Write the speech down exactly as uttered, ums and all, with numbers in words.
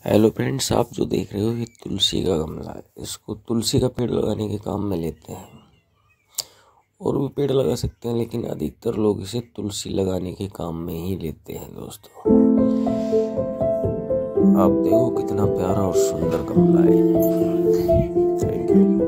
Hello friends, आप जो देख रहे हो ये तुलसी का गमला है। इसको तुलसी का पेड़ लगाने के काम में लेते हैं। और भी पेड़ लगा सकते हैं, लेकिन अधिकतर लोग इसे तुलसी लगाने के काम में ही लेते हैं। दोस्तों, आप देखो कितना प्यारा और सुंदर गमला है। Thank you.